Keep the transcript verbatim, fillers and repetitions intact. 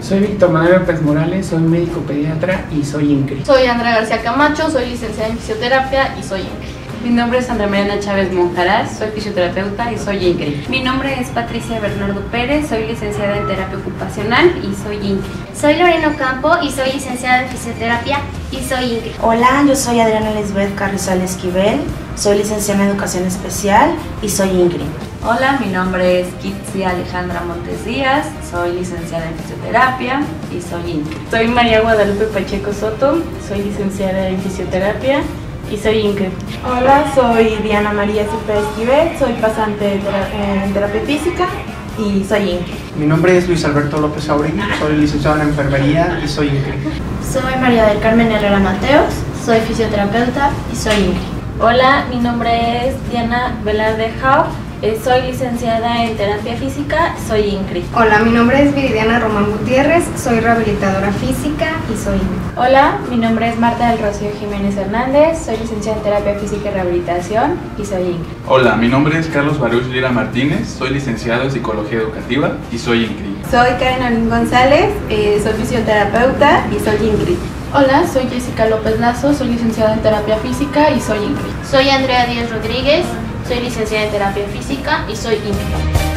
Soy Víctor Manuel López Morales, soy médico pediatra y soy INCRI. Soy Andrea García Camacho, soy licenciada en fisioterapia y soy INCRI. Mi nombre es Sandra Mariana Chávez Monjaraz, soy fisioterapeuta y soy INCRI. Mi nombre es Patricia Bernardo Pérez, soy licenciada en terapia ocupacional y soy INCRI. Soy Lorena Ocampo y soy licenciada en fisioterapia y soy INCRI. Hola, yo soy Adriana Lisbeth Carrizal Esquivel, soy licenciada en educación especial y soy INCRI. Hola, mi nombre es Kitsi Alejandra Montes Díaz, soy licenciada en fisioterapia y soy INCRI. Soy María Guadalupe Pacheco Soto, soy licenciada en fisioterapia y soy INCRI. Hola, soy Diana María Cepeda Esquivel, soy pasante en terapia física y soy INCRI. Mi nombre es Luis Alberto López Aurín, soy licenciado en enfermería y soy INCRI. Soy María del Carmen Herrera Mateos, soy fisioterapeuta y soy INCRI. Hola, mi nombre es Diana Velarde Jau. Eh, soy licenciada en terapia física, soy INCRI. Hola, mi nombre es Viridiana Román Gutiérrez, soy rehabilitadora física y soy INCRI. Hola, mi nombre es Marta del Rocío Jiménez Hernández, soy licenciada en terapia física y rehabilitación y soy INCRI. Hola, mi nombre es Carlos Baruch Lira Martínez, soy licenciado en psicología educativa y soy INCRI. Soy Karen Olin González, eh, soy fisioterapeuta y soy INCRI. Hola, soy Jessica López Lazo, soy licenciada en terapia física y soy INCRI. Soy Andrea Díaz Rodríguez, soy licenciada en terapia física y soy INCRI.